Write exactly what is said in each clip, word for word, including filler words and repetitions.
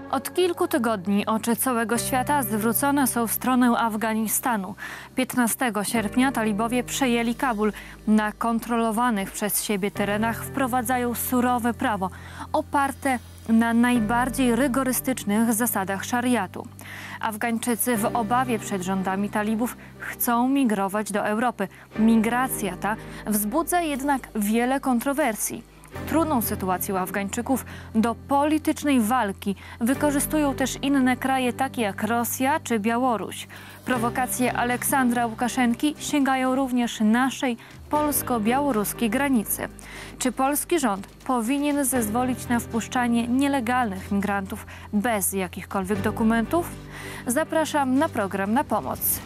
Od kilku tygodni oczy całego świata zwrócone są w stronę Afganistanu. piętnastego sierpnia talibowie przejęli Kabul. Na kontrolowanych przez siebie terenach wprowadzają surowe prawo, oparte na najbardziej rygorystycznych zasadach szariatu. Afgańczycy w obawie przed rządami talibów chcą migrować do Europy. Migracja ta wzbudza jednak wiele kontrowersji. Trudną sytuację Afgańczyków do politycznej walki wykorzystują też inne kraje, takie jak Rosja czy Białoruś. Prowokacje Aleksandra Łukaszenki sięgają również naszej polsko-białoruskiej granicy. Czy polski rząd powinien zezwolić na wpuszczanie nielegalnych migrantów bez jakichkolwiek dokumentów? Zapraszam na program Na Pomoc.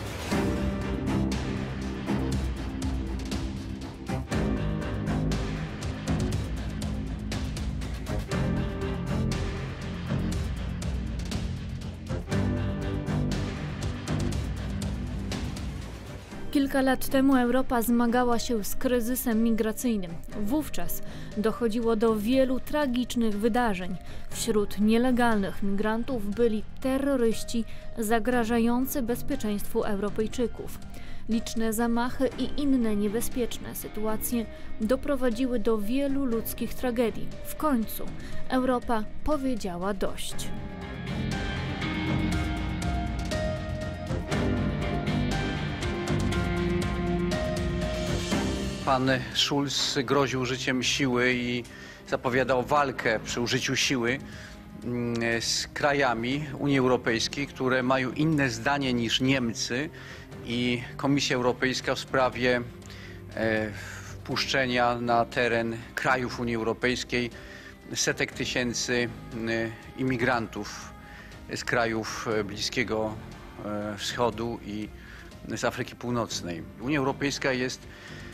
Kilka lat temu Europa zmagała się z kryzysem migracyjnym. Wówczas dochodziło do wielu tragicznych wydarzeń. Wśród nielegalnych migrantów byli terroryści zagrażający bezpieczeństwu Europejczyków. Liczne zamachy i inne niebezpieczne sytuacje doprowadziły do wielu ludzkich tragedii. W końcu Europa powiedziała dość. Pan Schulz groził użyciem siły i zapowiadał walkę przy użyciu siły z krajami Unii Europejskiej, które mają inne zdanie niż Niemcy, i Komisja Europejska w sprawie wpuszczenia na teren krajów Unii Europejskiej setek tysięcy imigrantów z krajów Bliskiego Wschodu i z Afryki Północnej. Unia Europejska jest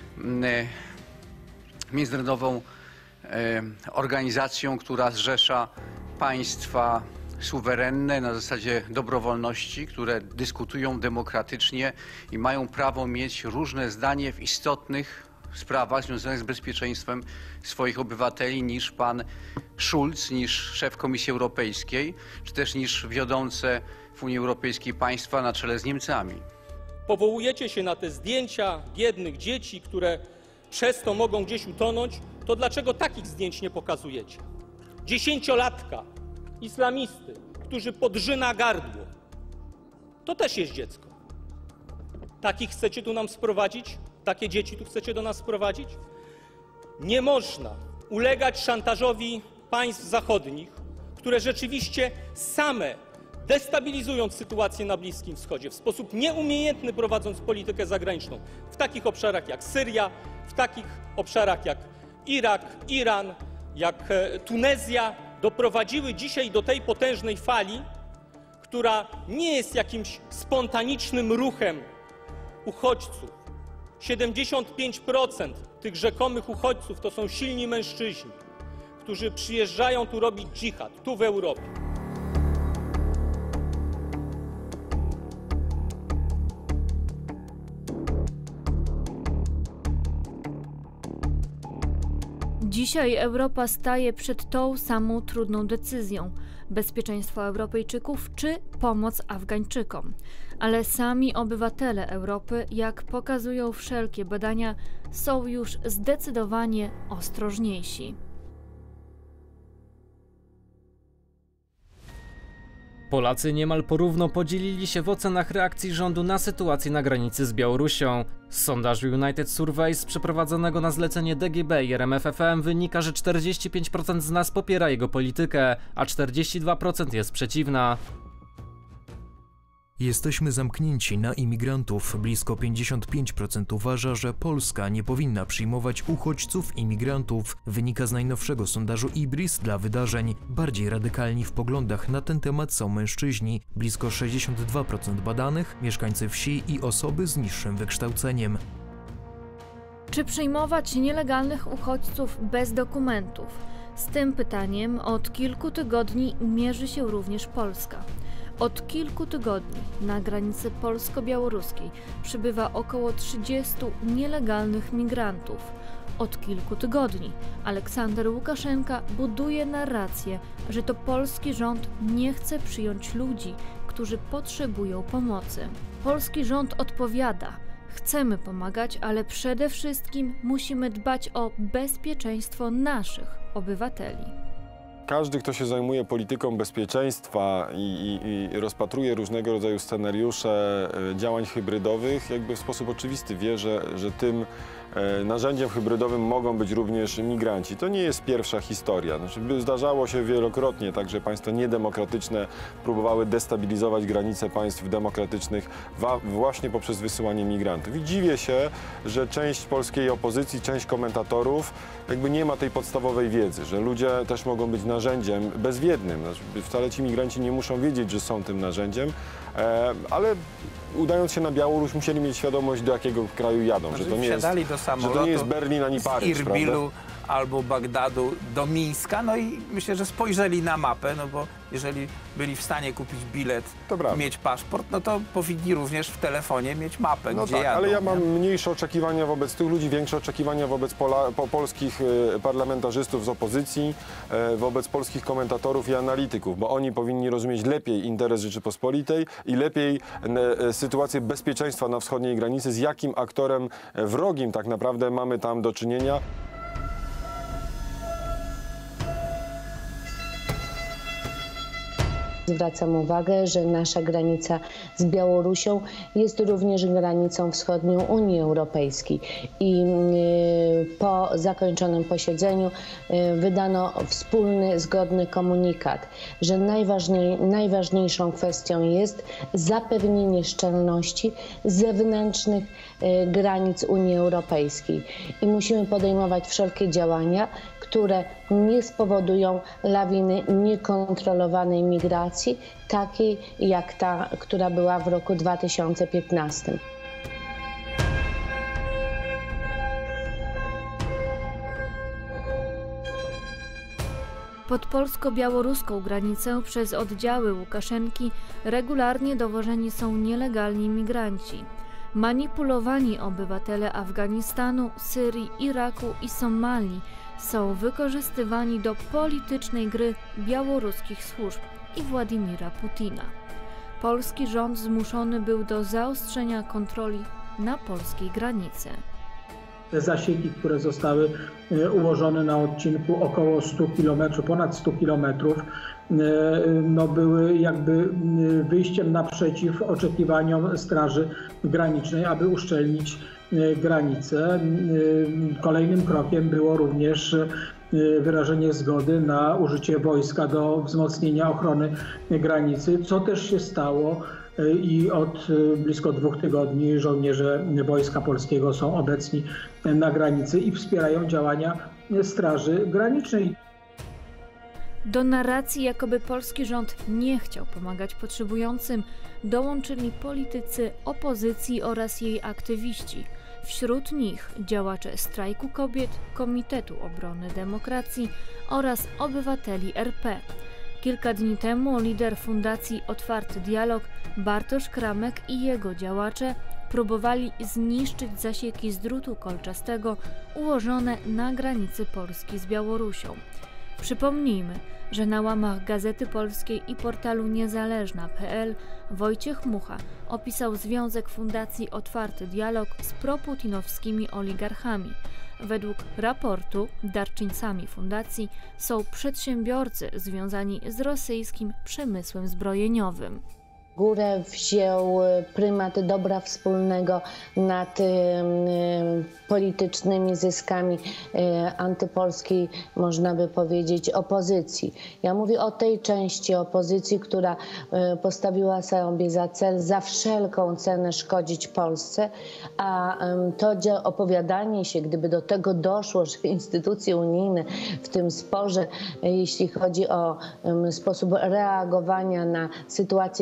międzynarodową organizacją, która zrzesza państwa suwerenne na zasadzie dobrowolności, które dyskutują demokratycznie i mają prawo mieć różne zdanie w istotnych sprawach związanych z bezpieczeństwem swoich obywateli niż pan Schulz, niż szef Komisji Europejskiej, czy też niż wiodące w Unii Europejskiej państwa na czele z Niemcami. Powołujecie się na te zdjęcia biednych dzieci, które przez to mogą gdzieś utonąć, to dlaczego takich zdjęć nie pokazujecie? Dziesięciolatka, islamisty, którzy podrzyna gardło, to też jest dziecko. Takich chcecie tu nam sprowadzić? Takie dzieci tu chcecie do nas sprowadzić? Nie można ulegać szantażowi państw zachodnich, które rzeczywiście same, destabilizując sytuację na Bliskim Wschodzie, w sposób nieumiejętny prowadząc politykę zagraniczną w takich obszarach jak Syria, w takich obszarach jak Irak, Iran, jak Tunezja, doprowadziły dzisiaj do tej potężnej fali, która nie jest jakimś spontanicznym ruchem uchodźców. siedemdziesiąt pięć procent tych rzekomych uchodźców to są silni mężczyźni, którzy przyjeżdżają tu robić dżihad, tu w Europie. Dzisiaj Europa staje przed tą samą trudną decyzją: bezpieczeństwo Europejczyków czy pomoc Afgańczykom. Ale sami obywatele Europy, jak pokazują wszelkie badania, są już zdecydowanie ostrożniejsi. Polacy niemal porówno podzielili się w ocenach reakcji rządu na sytuację na granicy z Białorusią. Z sondażu United Surveys przeprowadzonego na zlecenie D G B i R M F F M wynika, że czterdzieści pięć procent z nas popiera jego politykę, a czterdzieści dwa procent jest przeciwna. Jesteśmy zamknięci na imigrantów. Blisko pięćdziesiąt pięć procent uważa, że Polska nie powinna przyjmować uchodźców i imigrantów. Wynika z najnowszego sondażu IBRIS dla wydarzeń. Bardziej radykalni w poglądach na ten temat są mężczyźni. Blisko sześćdziesiąt dwa procent badanych, mieszkańcy wsi i osoby z niższym wykształceniem. Czy przyjmować nielegalnych uchodźców bez dokumentów? Z tym pytaniem od kilku tygodni mierzy się również Polska. Od kilku tygodni na granicy polsko-białoruskiej przybywa około trzydziestu nielegalnych migrantów. Od kilku tygodni Aleksander Łukaszenka buduje narrację, że to polski rząd nie chce przyjąć ludzi, którzy potrzebują pomocy. Polski rząd odpowiada: chcemy pomagać, ale przede wszystkim musimy dbać o bezpieczeństwo naszych obywateli. Każdy, kto się zajmuje polityką bezpieczeństwa i, i, i rozpatruje różnego rodzaju scenariusze działań hybrydowych, jakby w sposób oczywisty wie, że, że tym narzędziem hybrydowym mogą być również migranci. To nie jest pierwsza historia. Znaczy, zdarzało się wielokrotnie tak, że państwa niedemokratyczne próbowały destabilizować granice państw demokratycznych właśnie poprzez wysyłanie migrantów. I dziwię się, że część polskiej opozycji, część komentatorów jakby nie ma tej podstawowej wiedzy, że ludzie też mogą być narzędziem bezwiednym. Znaczy, wcale ci migranci nie muszą wiedzieć, że są tym narzędziem, ale udając się na Białoruś, musieli mieć świadomość, do jakiego kraju jadą, Znaczy, że to nie jest, do samolotu, że to nie jest Berlin ani Paryż, z Irbilu prawda? albo Bagdadu do Mińska, no i myślę, że spojrzeli na mapę, no bo jeżeli byli w stanie kupić bilet, mieć paszport, no to powinni również w telefonie mieć mapę, no gdzie tak, jadą. Ale ja mam nie? mniejsze oczekiwania wobec tych ludzi, większe oczekiwania wobec Pola, po polskich y, parlamentarzystów z opozycji, y, wobec polskich komentatorów i analityków, bo oni powinni rozumieć lepiej interes Rzeczypospolitej i lepiej y, sytuację bezpieczeństwa na wschodniej granicy, z jakim aktorem wrogim tak naprawdę mamy tam do czynienia. Zwracam uwagę, że nasza granica z Białorusią jest również granicą wschodnią Unii Europejskiej i po zakończonym posiedzeniu wydano wspólny, zgodny komunikat, że najważniej, najważniejszą kwestią jest zapewnienie szczelności zewnętrznych granic Unii Europejskiej i musimy podejmować wszelkie działania, które nie spowodują lawiny niekontrolowanej migracji, takiej jak ta, która była w roku dwa tysiące piętnastym. Pod polsko-białoruską granicę przez oddziały Łukaszenki regularnie dowożeni są nielegalni migranci. Manipulowani obywatele Afganistanu, Syrii, Iraku i Somalii są wykorzystywani do politycznej gry białoruskich służb i Władimira Putina. Polski rząd zmuszony był do zaostrzenia kontroli na polskiej granicy. Te zasieki, które zostały ułożone na odcinku około stu kilometrów, ponad stu kilometrów, no były jakby wyjściem naprzeciw oczekiwaniom Straży Granicznej, aby uszczelnić granice. Kolejnym krokiem było również wyrażenie zgody na użycie wojska do wzmocnienia ochrony granicy, co też się stało i od blisko dwóch tygodni żołnierze Wojska Polskiego są obecni na granicy i wspierają działania Straży Granicznej. Do narracji, jakoby polski rząd nie chciał pomagać potrzebującym, dołączyli politycy opozycji oraz jej aktywiści. Wśród nich działacze Strajku Kobiet, Komitetu Obrony Demokracji oraz obywateli R P. Kilka dni temu lider Fundacji Otwarty Dialog Bartosz Kramek i jego działacze próbowali zniszczyć zasieki z drutu kolczastego ułożone na granicy Polski z Białorusią. Przypomnijmy, że na łamach Gazety Polskiej i portalu niezależna kropka pe el Wojciech Mucha opisał związek Fundacji Otwarty Dialog z proputinowskimi oligarchami. Według raportu darczyńcami fundacji są przedsiębiorcy związani z rosyjskim przemysłem zbrojeniowym. Górę wziął prymat dobra wspólnego nad y, y, politycznymi zyskami y, antypolskiej, można by powiedzieć, opozycji. Ja mówię o tej części opozycji, która y, postawiła sobie za cel za wszelką cenę szkodzić Polsce, a y, to opowiadanie się, gdyby do tego doszło, że instytucje unijne w tym sporze, y, jeśli chodzi o y, sposób reagowania na sytuację kryzysową,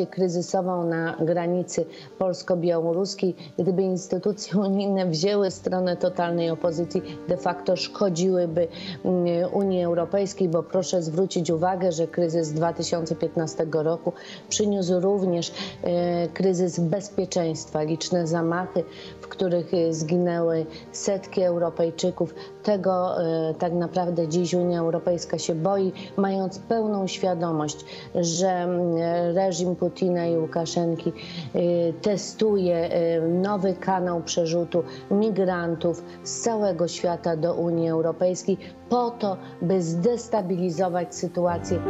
kryzysową na granicy polsko-białoruskiej, gdyby instytucje unijne wzięły stronę totalnej opozycji, de facto szkodziłyby Unii Europejskiej, bo proszę zwrócić uwagę, że kryzys dwa tysiące piętnastego roku przyniósł również e, kryzys bezpieczeństwa, liczne zamachy, w których zginęły setki Europejczyków. Tego e, tak naprawdę dziś Unia Europejska się boi, mając pełną świadomość, że reżim Putina i Łukaszenki e, testuje e, nowy kanał przerzutu migrantów z całego świata do Unii Europejskiej po to, by zdestabilizować sytuację.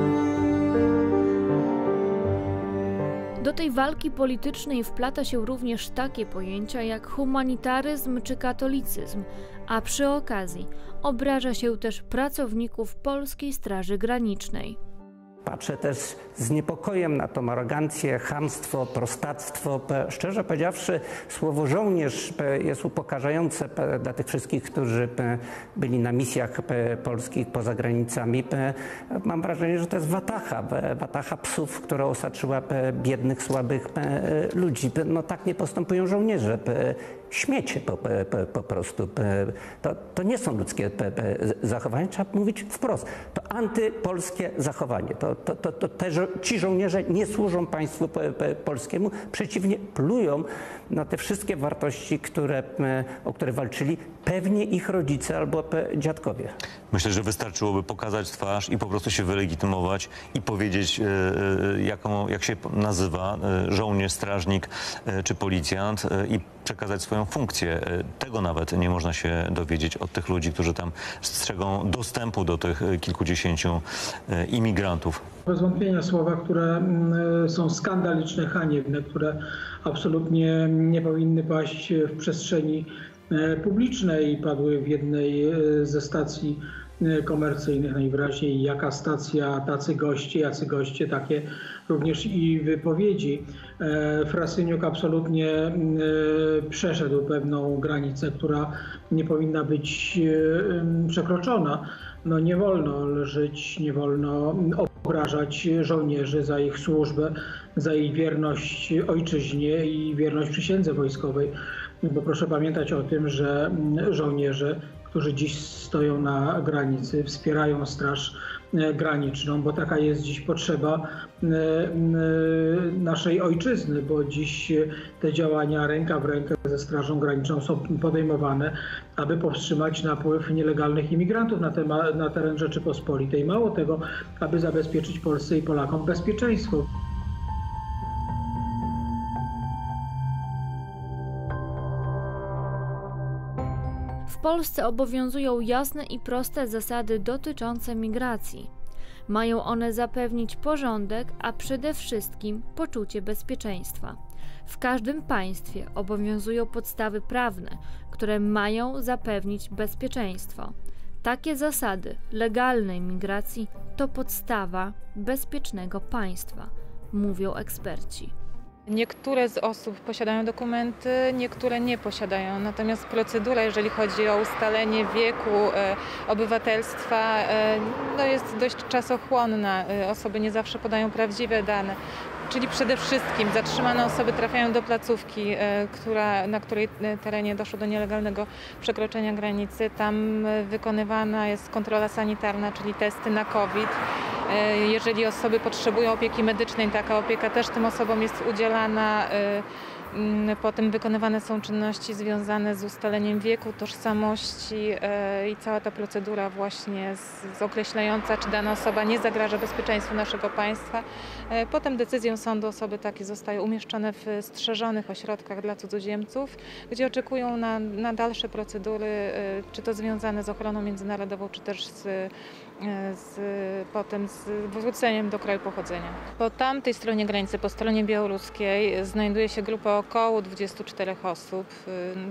Do tej walki politycznej wplata się również takie pojęcia jak humanitaryzm czy katolicyzm, a przy okazji obraża się też pracowników Polskiej Straży Granicznej. Patrzę też z niepokojem na tą arogancję, chamstwo, prostactwo. Szczerze powiedziawszy, słowo żołnierz jest upokarzające dla tych wszystkich, którzy byli na misjach polskich poza granicami. Mam wrażenie, że to jest watacha, watacha psów, która osaczyła biednych, słabych ludzi. No tak nie postępują żołnierze. Śmiecie po, po, po prostu. To, to nie są ludzkie zachowania, trzeba mówić wprost. To antypolskie zachowanie. To, to, to, to te, ci żołnierze nie służą państwu polskiemu, przeciwnie, plują na te wszystkie wartości, które, o które walczyli pewnie ich rodzice albo dziadkowie. Myślę, że wystarczyłoby pokazać twarz i po prostu się wylegitymować i powiedzieć, jaką, jak się nazywa żołnierz, strażnik czy policjant i przekazać swoją funkcję. Tego nawet nie można się dowiedzieć od tych ludzi, którzy tam strzegą dostępu do tych kilkudziesięciu imigrantów. Bez wątpienia słowa, które są skandaliczne, haniebne, które absolutnie nie powinny paść w przestrzeni publicznej. Padły w jednej ze stacji komercyjnych najwyraźniej. Jaka stacja, tacy goście, jacy goście, takie również i wypowiedzi. Frasyniuk absolutnie przeszedł pewną granicę, która nie powinna być przekroczona. No nie wolno żyć, nie wolno obrażać żołnierzy za ich służbę, za ich wierność ojczyźnie i wierność przysiędze wojskowej. Bo proszę pamiętać o tym, że żołnierze, którzy dziś stoją na granicy, wspierają Straż Graniczną, bo taka jest dziś potrzeba naszej ojczyzny, bo dziś te działania ręka w rękę ze Strażą Graniczną są podejmowane, aby powstrzymać napływ nielegalnych imigrantów na, tema, na teren Rzeczypospolitej. Mało tego, aby zabezpieczyć Polsce i Polakom bezpieczeństwo. W Polsce obowiązują jasne i proste zasady dotyczące migracji. Mają one zapewnić porządek, a przede wszystkim poczucie bezpieczeństwa. W każdym państwie obowiązują podstawy prawne, które mają zapewnić bezpieczeństwo. Takie zasady legalnej migracji to podstawa bezpiecznego państwa, mówią eksperci. Niektóre z osób posiadają dokumenty, niektóre nie posiadają. Natomiast procedura, jeżeli chodzi o ustalenie wieku e, obywatelstwa, e, no jest dość czasochłonna. E, osoby nie zawsze podają prawdziwe dane. Czyli przede wszystkim zatrzymane osoby trafiają do placówki, e, która, na której terenie doszło do nielegalnego przekroczenia granicy. Tam e, wykonywana jest kontrola sanitarna, czyli testy na COVID. E, jeżeli osoby potrzebują opieki medycznej, taka opieka też tym osobom jest udzielana. E, Potem wykonywane są czynności związane z ustaleniem wieku, tożsamości e, i cała ta procedura właśnie z, z określająca, czy dana osoba nie zagraża bezpieczeństwu naszego państwa. E, potem decyzją sądu osoby takie zostają umieszczone w strzeżonych ośrodkach dla cudzoziemców, gdzie oczekują na, na dalsze procedury, e, czy to związane z ochroną międzynarodową, czy też z, z, potem z wróceniem do kraju pochodzenia. Po tamtej stronie granicy, po stronie białoruskiej, znajduje się grupa około dwudziestu czterech osób. No,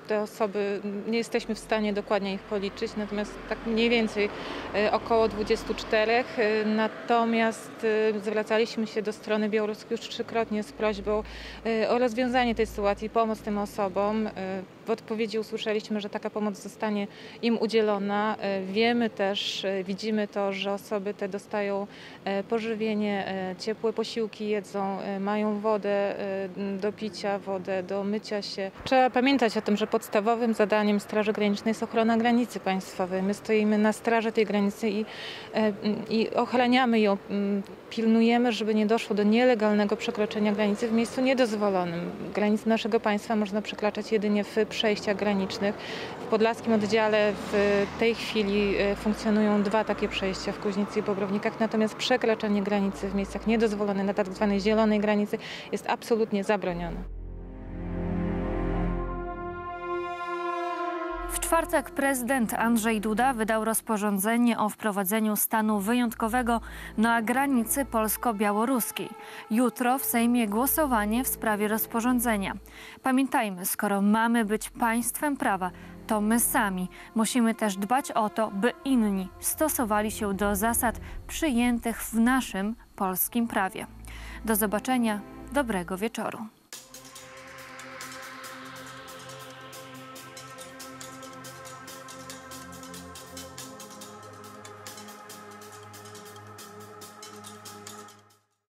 te osoby, nie jesteśmy w stanie dokładnie ich policzyć, natomiast tak mniej więcej około dwudziestu czterech. Natomiast zwracaliśmy się do strony białoruskiej już trzykrotnie z prośbą o rozwiązanie tej sytuacji, pomoc tym osobom. W odpowiedzi usłyszeliśmy, że taka pomoc zostanie im udzielona. Wiemy też, widzimy to, że osoby te dostają pożywienie, ciepłe posiłki jedzą, mają wodę do picia, wodę do mycia się. Trzeba pamiętać o tym, że podstawowym zadaniem Straży Granicznej jest ochrona granicy państwowej. My stoimy na straży tej granicy i, i ochraniamy ją, pilnujemy, żeby nie doszło do nielegalnego przekroczenia granicy w miejscu niedozwolonym. Granice naszego państwa można przekraczać jedynie w przejściach granicznych. W podlaskim oddziale w tej chwili funkcjonują dwa takie przejścia w Kuźnicy i Bobrownikach, natomiast przekraczanie granicy w miejscach niedozwolonych, na tak zwanej zielonej granicy, jest absolutnie zabronione. W czwartek prezydent Andrzej Duda wydał rozporządzenie o wprowadzeniu stanu wyjątkowego na granicy polsko-białoruskiej. Jutro w Sejmie głosowanie w sprawie rozporządzenia. Pamiętajmy, skoro mamy być państwem prawa, to my sami musimy też dbać o to, by inni stosowali się do zasad przyjętych w naszym polskim prawie. Do zobaczenia, dobrego wieczoru.